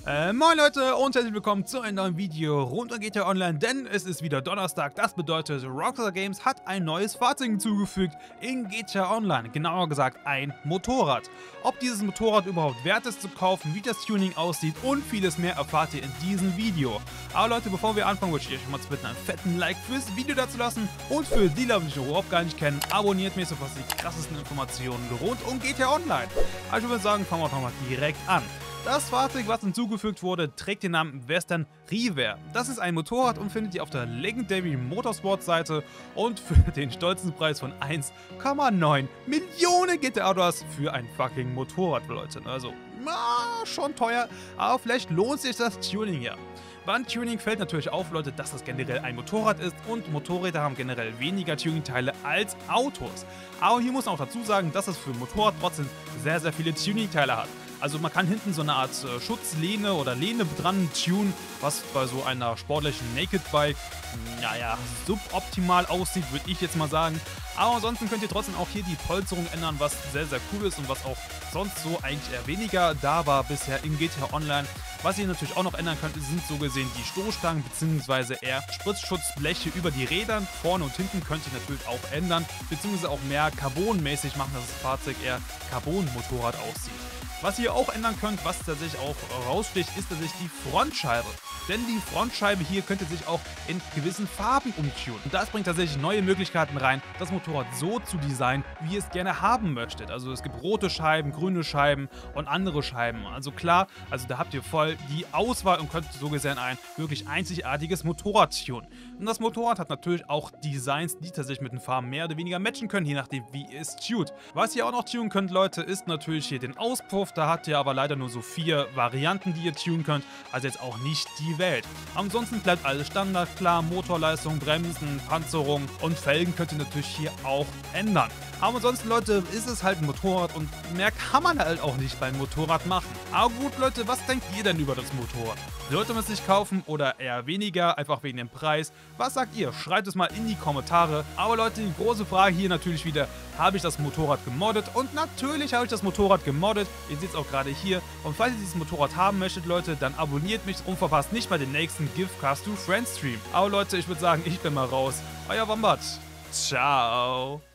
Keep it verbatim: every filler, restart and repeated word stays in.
Äh, moin Leute und herzlich willkommen zu einem neuen Video rund um G T A Online, denn es ist wieder Donnerstag. Das bedeutet, Rockstar Games hat ein neues Fahrzeug hinzugefügt in G T A Online, genauer gesagt ein Motorrad. Ob dieses Motorrad überhaupt wert ist zu kaufen, wie das Tuning aussieht und vieles mehr erfahrt ihr in diesem Video. Aber Leute, bevor wir anfangen, würde ich euch mal zu bitten, einen fetten Like fürs Video da zu lassen und für die Leute, die mich überhaupt gar nicht kennen, abonniert mich, so was die krassesten Informationen rund um G T A Online. Also ich würde sagen, fangen wir doch mal direkt an. Das Fahrzeug, was hinzugefügt wurde, trägt den Namen Western River. Das ist ein Motorrad und findet ihr auf der Legendary Motorsport Seite und für den stolzen Preis von eins Komma neun Millionen G T A-Dollars für ein fucking Motorrad, Leute. Also, na, schon teuer, aber vielleicht lohnt sich das Tuning ja. Beim Tuning fällt natürlich auf, Leute, dass das generell ein Motorrad ist und Motorräder haben generell weniger Tuningteile als Autos. Aber hier muss man auch dazu sagen, dass es für ein Motorrad trotzdem sehr, sehr viele Tuningteile hat. Also man kann hinten so eine Art äh, Schutzlehne oder Lehne dran tunen, was bei so einer sportlichen Naked Bike, naja, suboptimal aussieht, würde ich jetzt mal sagen. Aber ansonsten könnt ihr trotzdem auch hier die Polsterung ändern, was sehr, sehr cool ist und was auch sonst so eigentlich eher weniger da war bisher in G T A Online. Was ihr natürlich auch noch ändern könnt, sind so gesehen die Stoßstangen bzw. eher Spritzschutzbleche über die Rädern. Vorne und hinten könnt ihr natürlich auch ändern, beziehungsweise auch mehr Carbon-mäßig machen, dass das Fahrzeug eher Carbon-Motorrad aussieht. Was ihr auch ändern könnt, was tatsächlich auch raussticht, ist tatsächlich die Frontscheibe. Denn die Frontscheibe hier könnte sich auch in gewissen Farben umtunen. Und das bringt tatsächlich neue Möglichkeiten rein, das Motorrad so zu designen, wie ihr es gerne haben möchtet. Also es gibt rote Scheiben, grüne Scheiben und andere Scheiben. Also klar, also da habt ihr voll die Auswahl und könnt so gesehen ein wirklich einzigartiges Motorrad tunen. Und das Motorrad hat natürlich auch Designs, die tatsächlich mit den Farben mehr oder weniger matchen können, je nachdem wie ihr es tunt. Was ihr auch noch tunen könnt, Leute, ist natürlich hier den Auspuff. Da habt ihr aber leider nur so vier Varianten, die ihr tunen könnt. Also jetzt auch nicht die Welt. Ansonsten bleibt alles Standard, klar, Motorleistung, Bremsen, Panzerung und Felgen könnt ihr natürlich hier auch ändern. Aber ansonsten, Leute, ist es halt ein Motorrad und mehr kann man halt auch nicht beim Motorrad machen. Aber gut, Leute, was denkt ihr denn über das Motorrad? Sollte man es sich kaufen oder eher weniger, einfach wegen dem Preis? Was sagt ihr? Schreibt es mal in die Kommentare. Aber Leute, die große Frage hier natürlich wieder, habe ich das Motorrad gemoddet? Und natürlich habe ich das Motorrad gemoddet. Ihr seht es auch gerade hier. Und falls ihr dieses Motorrad haben möchtet, Leute, dann abonniert mich und verpasst nicht mal den nächsten Giftcast to Friends Stream. Aber Leute, ich würde sagen, ich bin mal raus. Euer Wombat. Ciao.